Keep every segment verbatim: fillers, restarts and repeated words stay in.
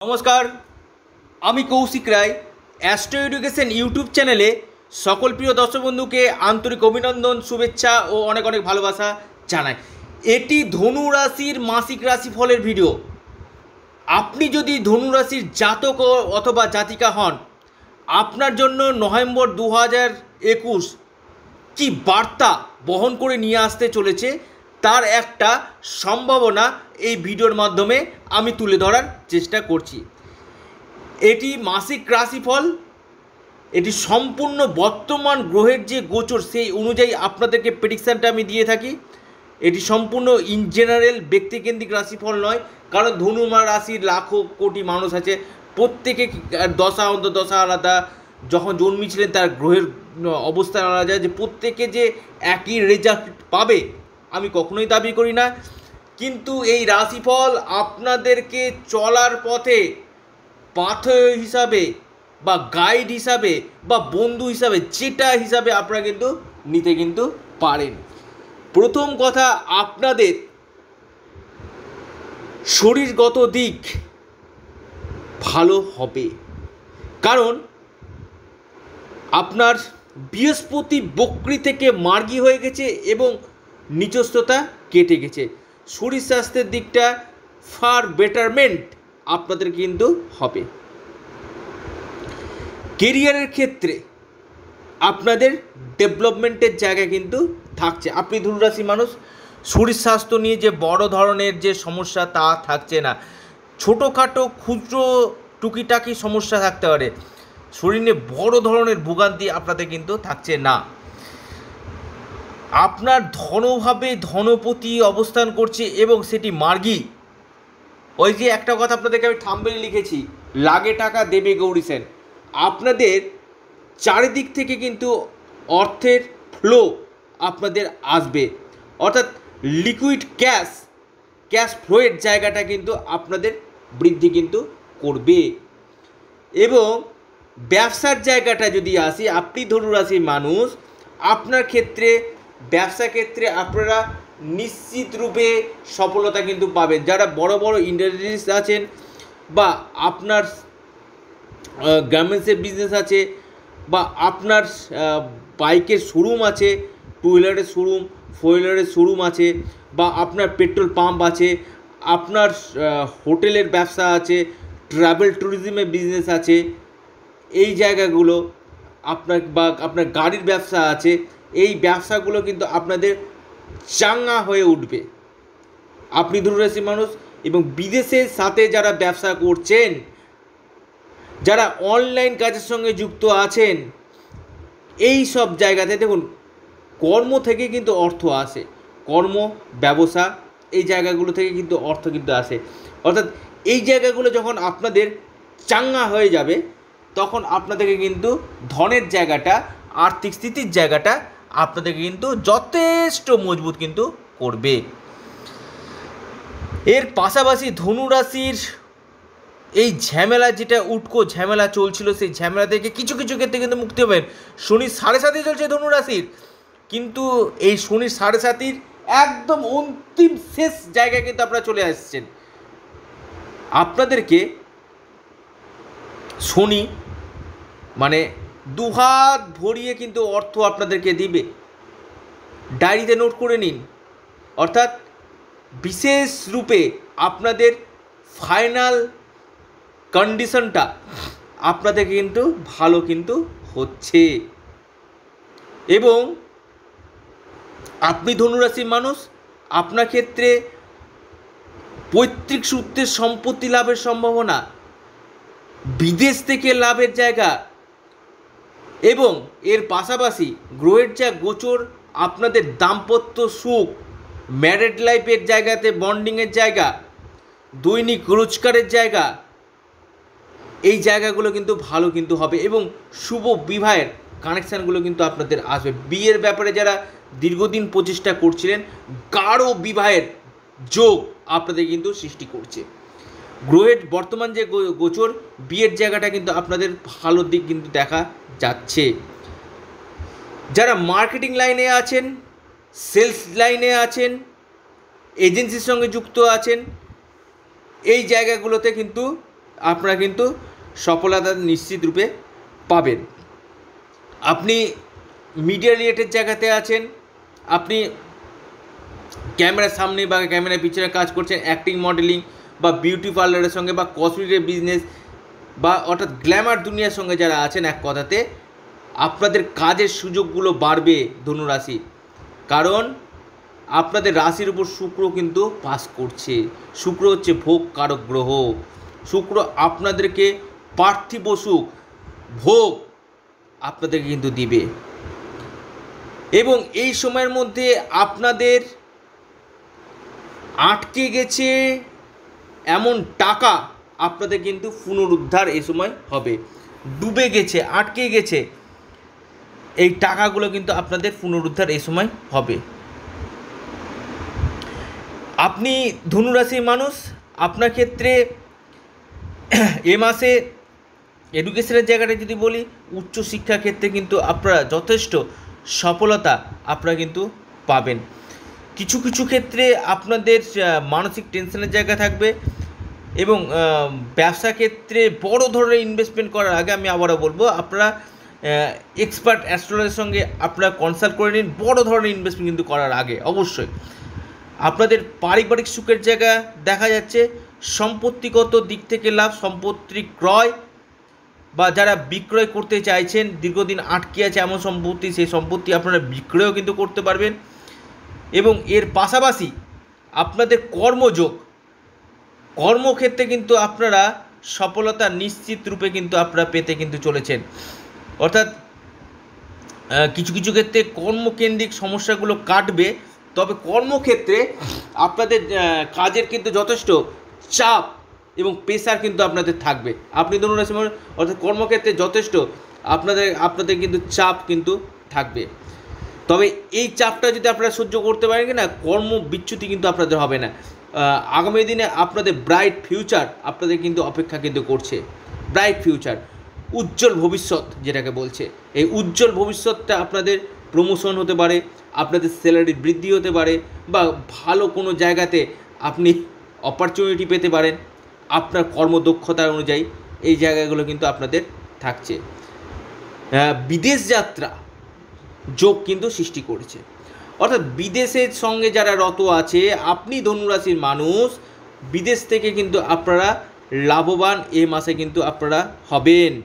নমস্কার, আমি Koushik Roy. Astro education YouTube চ্যানেলে সকল প্রিয় দর্শক বন্ধুকে আন্তরিক অভিনন্দন, শুভেচ্ছা ও অনেক অনেক ভালোবাসা জানাই। এটি ধনু রাশির মাসিক রাশিফলের ভিডিও। আপনি যদি ধনু রাশির জাতক অথবা জাতিকা হন, আপনার জন্য নভেম্বর দু হাজার একুশ কী বার্তা বহন করে নিয়ে আসতে চলেছে তার একটা সম্ভাবনা এই ভিডিওর মাধ্যমে আমি তুলে ধরার চেষ্টা করছি। এটি মাসিক রাশিফল, এটি সম্পূর্ণ বর্তমান গ্রহের যে গোচর সেই অনুযায়ী আপনাদেরকে প্রেডিকশানটা আমি দিয়ে থাকি। এটি সম্পূর্ণ ইন জেনারেল ব্যক্তিকেন্দ্রিক রাশিফল নয়, কারণ ধনু রাশির লাখো কোটি মানুষ আছে, প্রত্যেকে দশা অন্তর্দশা আলাদা, যখন জন্মেছিলেন তার গ্রহের অবস্থান আলাদা, যে প্রত্যেকে যে একই রেজাল্ট পাবে আমি কখনোই দাবি করি না। কিন্তু এই রাশিফল আপনাদেরকে চলার পথে পাথেয় হিসাবে বা গাইড হিসাবে বা বন্ধু হিসাবে যেটা হিসাবে আপনারা কিন্তু নিতে কিন্তু পারেন। প্রথম কথা, আপনাদের শরীরগত দিক ভালো হবে, কারণ আপনার বৃহস্পতি বক্রী থেকে মার্গী হয়ে গেছে এবং নিচস্থতা কেটে গেছে। শরীর স্বাস্থ্যের দিকটা ফার বেটারমেন্ট আপনাদের কিন্তু হবে। কেরিয়ারের ক্ষেত্রে আপনাদের ডেভেলপমেন্টের জায়গা কিন্তু থাকছে। আপনি ধনুরাশি মানুষ, শরীর স্বাস্থ্য নিয়ে যে বড় ধরনের যে সমস্যা তা থাকছে না, ছোটোখাটো ক্ষুদ্র টুকিটাকি সমস্যা থাকতে পারে, শরীরে বড় ধরনের ভোগান্তি আপনাদের কিন্তু থাকছে না। আপনার ধনভাবে ধনপতি অবস্থান করছে এবং সেটি মার্গী। ওই যে একটা কথা আপনাদেরকে আমি থাম্বনেলে লিখেছি, লাগে টাকা দেবে গৌরী সেন। আপনাদের চারিদিক থেকে কিন্তু অর্থের ফ্লো আপনাদের আসবে, অর্থাৎ লিকুইড ক্যাশ ক্যাশ ফ্লোয়ের জায়গাটা কিন্তু আপনাদের বৃদ্ধি কিন্তু করবে। এবং ব্যবসার জায়গাটা যদি আসি, আপনি ধনুরাশির মানুষ, আপনার ক্ষেত্রে ব্যবসা ক্ষেত্রে আপনারা নিশ্চিত রূপে সফলতা কিন্তু পাবেন। যারা বড় বড় ইন্ডাস্ট্রিজ আছেন বা আপনার গার্মেন্টসের বিজনেস আছে বা আপনার বাইকের শোরুম আছে, টু হুইলারের শোরুম, ফোর হুইলারের শোরুম আছে, বা আপনার পেট্রোল পাম্প আছে, আপনার হোটেলের ব্যবসা আছে, ট্রাভেল ট্যুরিজমের বিজনেস আছে, এই জায়গাগুলো আপনার বা আপনার গাড়ির ব্যবসা আছে, এই ব্যবসাগুলো কিন্তু আপনাদের চাঙ্গা হয়ে উঠবে। আপনি ধনুরাশি মানুষ এবং বিদেশের সাথে যারা ব্যবসা করছেন, যারা অনলাইন কাজের সঙ্গে যুক্ত আছেন, এই সব জায়গাতে দেখুন কর্ম থেকে কিন্তু অর্থ আসে, কর্ম ব্যবসা এই জায়গাগুলো থেকে কিন্তু অর্থ কিন্তু আসে। অর্থাৎ এই জায়গাগুলো যখন আপনাদের চাঙ্গা হয়ে যাবে তখন আপনাদেরকে কিন্তু ধনের জায়গাটা, আর্থিক স্থিতির জায়গাটা আপনাদেরকে কিন্তু যথেষ্ট মজবুত কিন্তু করবে। এর পাশাপাশি ধনুরাশির এই ঝামেলা, যেটা উটকো ঝামেলা চলছিল, সেই ঝামেলা থেকে কিছু কিছু ক্ষেত্রে কিন্তু মুক্তি হবেন। শনি সাড়ে সাথে চলছে ধনুরাশির, কিন্তু এই শনির সাড়ে সাতির একদম অন্তিম শেষ জায়গায় কিন্তু আপনারা চলে আসছেন। আপনাদেরকে শনি মানে দুহাত ভরিয়ে কিন্তু অর্থ আপনাদেরকে দিবে। ডায়েরিতে নোট করে নিন। অর্থাৎ বিশেষ রূপে আপনাদের ফাইনাল কন্ডিশনটা আপনাদের কিন্তু ভালো কিন্তু হচ্ছে। এবং আপনি ধনুরাশির মানুষ, আপনার ক্ষেত্রে পৈতৃক সূত্রে সম্পত্তি লাভের সম্ভাবনা, বিদেশ থেকে লাভের জায়গা, এবং এর পাশাপাশি গ্রহের যা গোচর আপনাদের দাম্পত্য সুখ, ম্যারিড লাইফের জায়গাতে বন্ডিংয়ের জায়গা, দৈনিক রোজগারের জায়গা, এই জায়গাগুলো কিন্তু ভালো কিন্তু হবে এবং শুভ বিবাহের কানেকশানগুলো কিন্তু আপনাদের আসবে। বিয়ের ব্যাপারে যারা দীর্ঘদিন প্রচেষ্টা করছিলেন, গাঢ় বিবাহের যোগ আপনাদের কিন্তু সৃষ্টি করছে। গ্রহের বর্তমান যে গোচর, বিয়ের জায়গাটা কিন্তু আপনাদের ভালো দিক কিন্তু দেখা যাচ্ছে। যারা মার্কেটিং লাইনে আছেন, সেলস লাইনে আছেন, এজেন্সির সঙ্গে যুক্ত আছেন, এই জায়গাগুলোতে কিন্তু আপনারা কিন্তু সফলতা নিশ্চিত রূপে পাবেন। আপনি মিডিয়া রিলেটেড জায়গাতে আছেন, আপনি ক্যামেরার সামনে বা ক্যামেরার পিছনে কাজ করছেন, অ্যাক্টিং, মডেলিং বা বিউটি পার্লারের সঙ্গে বা কসমেটিকের বিজনেস বা অর্থাৎ গ্ল্যামার দুনিয়ার সঙ্গে যারা আছেন, এক কথাতে আপনাদের কাজের সুযোগগুলো বাড়বে ধনুরাশি। কারণ আপনাদের রাশির উপর শুক্র কিন্তু পাস করছে। শুক্র হচ্ছে ভোগ কারক গ্রহ। শুক্র আপনাদেরকে পার্থিব সুখ, ভোগ আপনাদেরকে কিন্তু দিবে। এবং এই সময়ের মধ্যে আপনাদের আটকে গেছে এমন টাকা আপনাদের কিন্তু পুনরুদ্ধার এই সময় হবে। ডুবে গেছে, আটকে গেছে, এই টাকাগুলো কিন্তু আপনাদের পুনরুদ্ধার এই সময় হবে। আপনি ধনুরাশির মানুষ, আপনার ক্ষেত্রে এ মাসে এডুকেশনের জায়গাটা যদি বলি, উচ্চশিক্ষার ক্ষেত্রে কিন্তু আপনারা যথেষ্ট সফলতা আপনারা কিন্তু পাবেন। কিছু কিছু ক্ষেত্রে আপনাদের মানসিক টেনশনের জায়গা থাকবে এবং ব্যবসা ক্ষেত্রে বড় ধরনের ইনভেস্টমেন্ট করার আগে আমি আবারও বলবো, আপনারা এক্সপার্ট অ্যাস্ট্রোলজারের সঙ্গে আপনারা কনসাল্ট করে নিন বড় ধরনের ইনভেস্টমেন্ট কিন্তু করার আগে। অবশ্যই আপনাদের পারিবারিক সুখের জায়গা দেখা যাচ্ছে, সম্পত্তিগত দিক থেকে লাভ, সম্পত্তি ক্রয় বা যারা বিক্রয় করতে চাইছেন, দীর্ঘদিন আটকে আছে এমন সম্পত্তি, সেই সম্পত্তি আপনারা বিক্রয়ও কিন্তু করতে পারবেন। এবং এর পাশাপাশি আপনাদের কর্মযোগ, কর্মক্ষেত্রে কিন্তু আপনারা সফলতা নিশ্চিত রূপে কিন্তু আপনারা পেতে কিন্তু চলেছেন। অর্থাৎ কিছু কিছু ক্ষেত্রে কর্মকেন্দ্রিক সমস্যাগুলো কাটবে, তবে কর্মক্ষেত্রে আপনাদের কাজের কিন্তু যথেষ্ট চাপ এবং প্রেশার কিন্তু আপনাদের থাকবে। আপনি ধরুন অর্থাৎ কর্মক্ষেত্রে যথেষ্ট আপনাদের আপনাদের কিন্তু চাপ কিন্তু থাকবে। তবে এই চাপটা যদি আপনারা সহ্য করতে পারেন কি না, কর্ম বিচ্যুতি কিন্তু আপনাদের হবে না। আগামী দিনে আপনাদের ব্রাইট ফিউচার আপনাদের কিন্তু অপেক্ষা কিন্তু করছে। ব্রাইট ফিউচার, উজ্জ্বল ভবিষ্যৎ যেটাকে বলছে, এই উজ্জ্বল ভবিষ্যৎটা আপনাদের প্রমোশন হতে পারে, আপনাদের স্যালারি বৃদ্ধি হতে পারে, বা ভালো কোনো জায়গাতে আপনি অপরচুনিটি পেতে পারেন আপনার কর্মদক্ষতার অনুযায়ী। এই জায়গাগুলো কিন্তু আপনাদের থাকছে। বিদেশ যাত্রা যোগ কিন্তু সৃষ্টি করেছে, অর্থাৎ বিদেশের সঙ্গে যারা রত আছে, আপনি ধনুরাশির মানুষ, বিদেশ থেকে কিন্তু আপনারা লাভবান এই মাসে কিন্তু আপনারা হবেন।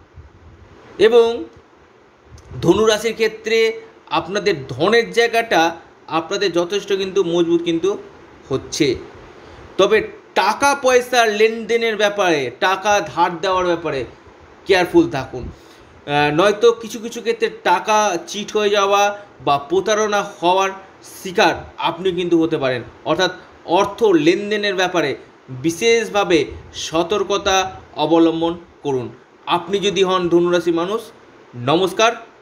এবং ধনুরাশির ক্ষেত্রে আপনাদের ধনের জায়গাটা আপনাদের যথেষ্ট কিন্তু মজবুত কিন্তু হচ্ছে। তবে টাকা পয়সার লেনদেনের ব্যাপারে, টাকা ধার দেওয়ার ব্যাপারে কেয়ারফুল থাকুন, নয়তো কিছু কিছু ক্ষেত্রে টাকা চিট হয়ে যাওয়া বা প্রতারণা হওয়ার শিকার আপনি কিন্তু হতে পারেন। অর্থাৎ অর্থ লেনদেনের ব্যাপারে বিশেষভাবে সতর্কতা অবলম্বন করুন। আপনি যদি হন ধনুরাশি মানুষ, নমস্কার।